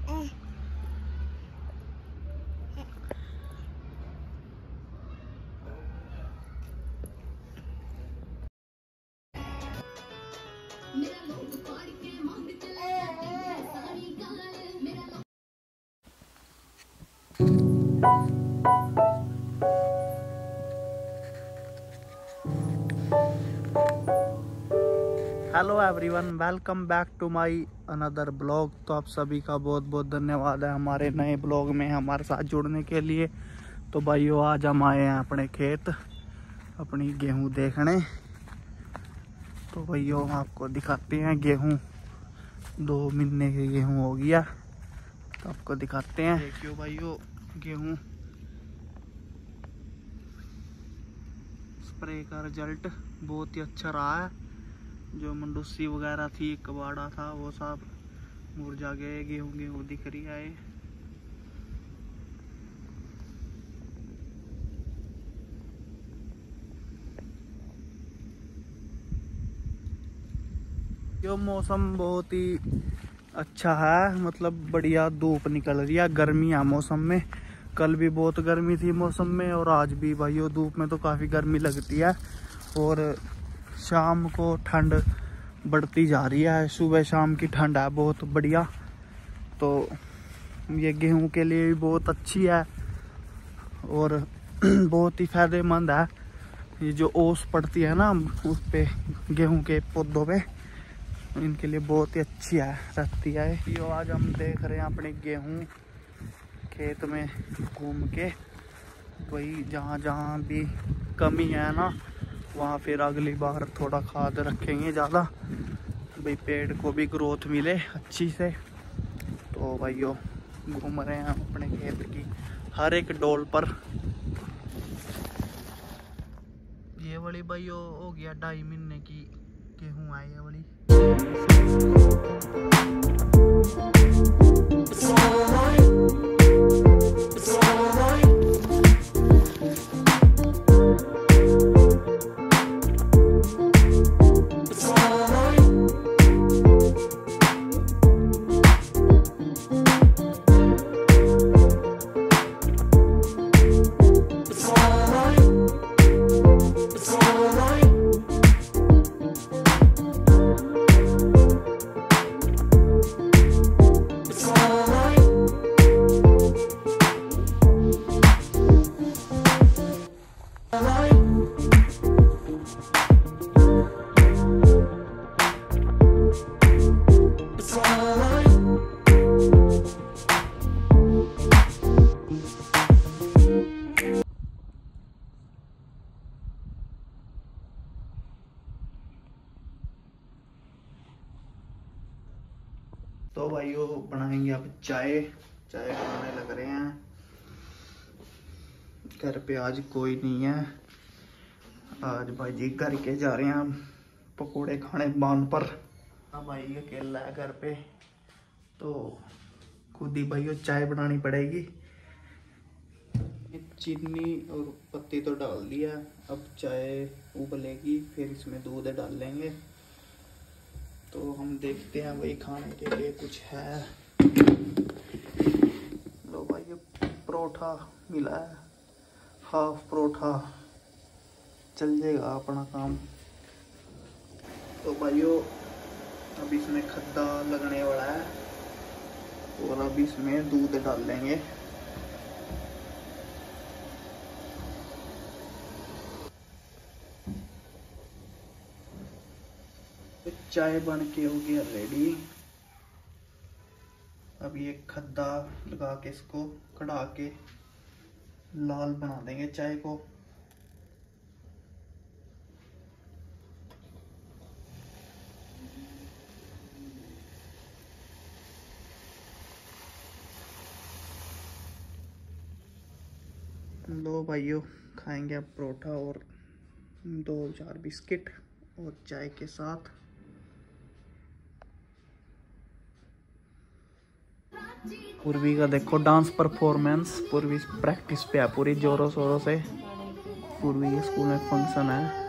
Hello everyone, welcome back to my another blog. तो आप सभी का बहुत बहुत धन्यवाद है हमारे नए ब्लॉग में हमारे साथ जुड़ने के लिए। तो भाइयों, आज हम आए हैं अपने खेत अपनी गेहूं देखने। तो भाइयों, आपको दिखाते हैं गेहूं। 2 महीने की गेहूं हो गया, तो आपको दिखाते हैं। देखियो भाइयों, गेहूं स्प्रे का रिजल्ट बहुत ही अच्छा रहा है। जो मंडूसी वगैरह थी, कबाड़ा था, वो सब मुरझा गए। गेहूं दिख रही है। जो मौसम बहुत ही अच्छा है, मतलब बढ़िया धूप निकल रही है। गर्मी है मौसम में। कल भी बहुत गर्मी थी मौसम में, और आज भी भाइयों धूप में तो काफ़ी गर्मी लगती है। और शाम को ठंड बढ़ती जा रही है। सुबह शाम की ठंड है बहुत बढ़िया। तो ये गेहूं के लिए भी बहुत अच्छी है और बहुत ही फायदेमंद है। ये जो ओस पड़ती है ना उस पे, गेहूं के पौधों पे, इनके लिए बहुत ही अच्छी है रहती है। यो आज हम देख रहे हैं अपने गेहूं खेत में घूम के। वही जहाँ जहाँ भी कमी है ना, वहाँ फिर अगली बार थोड़ा खाद रखेंगे ज़्यादा, भाई पेड़ को भी ग्रोथ मिले अच्छी से। तो भाइयों, घूम रहे हैं अपने खेत की हर एक डोल पर। ये वाली भाइयों हो गया 2.5 महीने की गेहूँ आई है वाली। तो भाइयों, बनाएंगे अब चाय बनाने लग रहे हैं। घर पे आज कोई नहीं है। आज भाई जी घर के जा रहे हैं हम पकोड़े खाने बांध पर। हाँ भाई, अकेला है घर पे, तो खुद ही भाइयों चाय बनानी पड़ेगी। चीनी और पत्ती तो डाल दिया, अब चाय उबलेगी, फिर इसमें दूध डाल लेंगे। तो हम देखते हैं वही खाने के लिए कुछ है। लो भाई, परोठा मिला है, हाफ परोठा चल जाएगा अपना काम। तो भाइयों, अब इसमें खद्दा लगने वाला है और अब इसमें दूध डाल लेंगे। चाय बन के हो गया रेडी। अब ये खद्दा लगा के इसको कढ़ा के लाल बना देंगे चाय को। लो भाइयों, खाएंगे अब परोठा और 2-4 बिस्किट और चाय के साथ। पूर्वी का देखो डांस परफॉर्मेंस। पूर्वी प्रैक्टिस पे है पूरी जोरों शोरों से। पूर्वी स्कूल में फंक्शन है।